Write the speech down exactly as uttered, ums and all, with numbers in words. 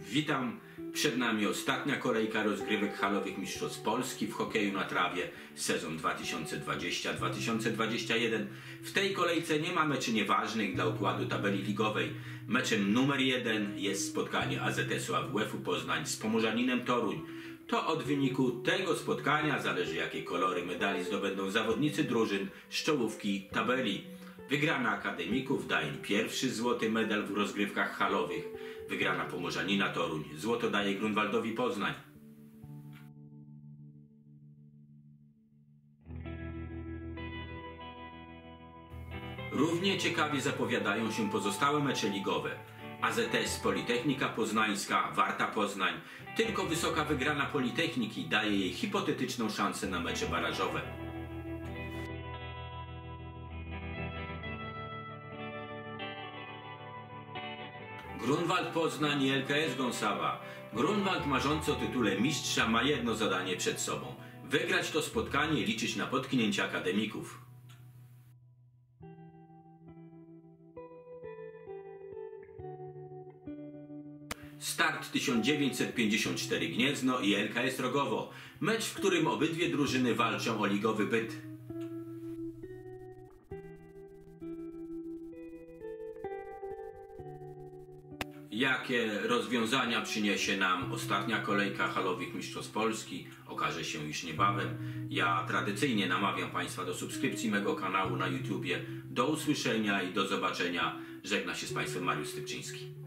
Witam. Przed nami ostatnia kolejka rozgrywek halowych Mistrzostw Polski w hokeju na trawie sezon dwa tysiące dwudziesty dwa tysiące dwudziesty jeden. W tej kolejce nie ma meczy nieważnych dla układu tabeli ligowej. Meczem numer jeden jest spotkanie A Z S-u A W F-u Poznań z Pomorzaninem Toruń. To od wyniku tego spotkania zależy, jakie kolory medali zdobędą zawodnicy drużyn z czołówki tabeli. Wygrana Akademików daje pierwszy złoty medal w rozgrywkach halowych. Wygrana Pomorzanina Toruń złoto daje Grunwaldowi Poznań. Równie ciekawie zapowiadają się pozostałe mecze ligowe. A Z S Politechnika Poznańska, Warta Poznań. Tylko wysoka wygrana Politechniki daje jej hipotetyczną szansę na mecze barażowe. Grunwald Poznań i L K S Gąsawa. Grunwald, marzący o tytule mistrza, ma jedno zadanie przed sobą. Wygrać to spotkanie i liczyć na potknięcie akademików. Start tysiąc dziewięćset pięćdziesiąt cztery Gniezno i L K S Rogowo. Mecz, w którym obydwie drużyny walczą o ligowy byt. Jakie rozwiązania przyniesie nam ostatnia kolejka halowych Mistrzostw Polski, okaże się już niebawem. Ja tradycyjnie namawiam Państwa do subskrypcji mego kanału na YouTubie. Do usłyszenia i do zobaczenia. Żegna się z Państwem Mariusz Stypczyński.